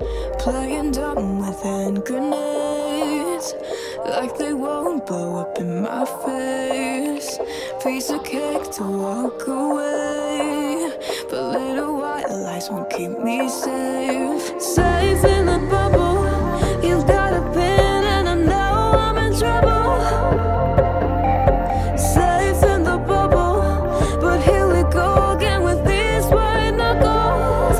playing dumb with hand grenades, like they won't blow up in my face. Piece of cake to walk away, but little white lies won't keep me safe. Safe in the bubble, you've got a pin and I know I'm in trouble. Safe in the bubble, but here we go again with these white knuckles.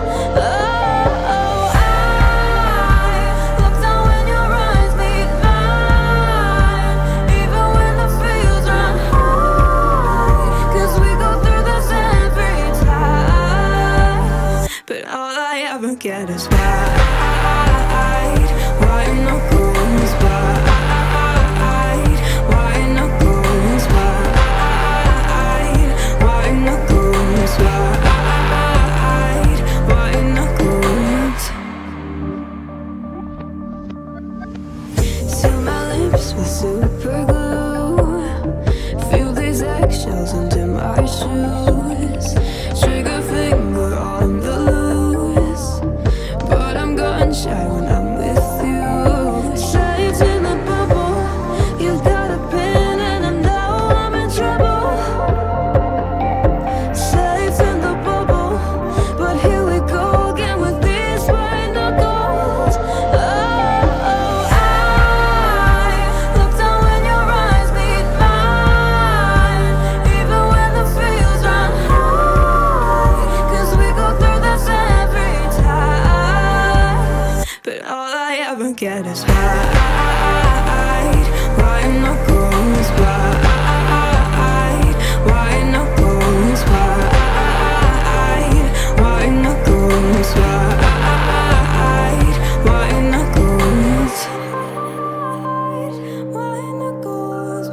Get us white knuckles, white knuckles, white knuckles, white knuckles. Seal my lips with super glue, feel these eggshells under my shoes. Trigger finger on the shy when I'm with you. Safe in the bubble, you've got a pin and I know I'm in trouble. Safe in the bubble, but here we go again with these white knuckles. I look down when your eyes meet mine, even when the feels run high, 'cause we go through this every time. But all I ever get is white knuckles, white knuckles, white knuckles, white knuckles, white knuckles,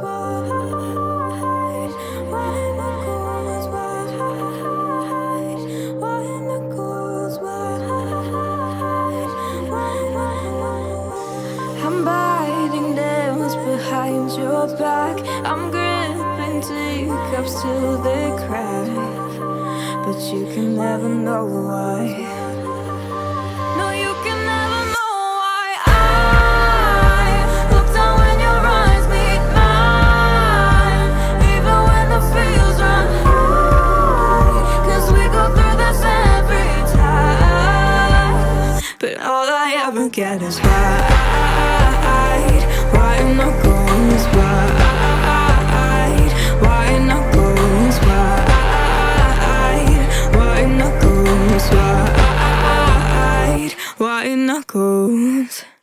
I'm biting nails behind your back. I'm gripping teacups till they crack, but you can never know why. No, you can never know why. I look down when your eyes meet mine, even when the feels run high, 'cause we go through this every time. But all I ever get is white knuckles, white knuckles, white knuckles, white knuckles.